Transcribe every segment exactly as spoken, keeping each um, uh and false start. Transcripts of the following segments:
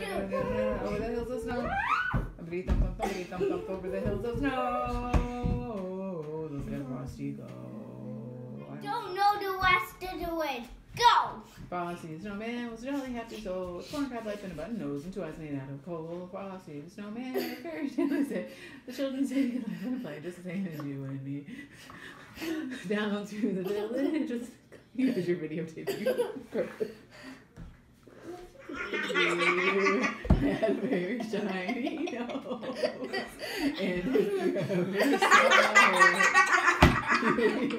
Over the hills of snow. Bippity thump thump thumpity thump thump over the hills of snow. Look at Frosty go. Don't know the rest of the words. Go! Frosty the snowman was a jolly happy soul. With corn crab life and a button nose and two eyes made out of coal. Frosty the snowman, a fairy tale say. The children say he live and play just the same as you and me. Down through the village. Just, here's your videotape. You had a very shiny nose. And if you ever saw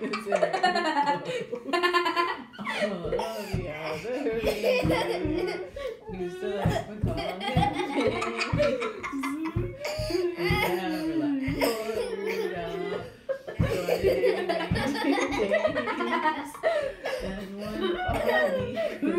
oh, the other day, you still have a comment. And never let go down. And one of all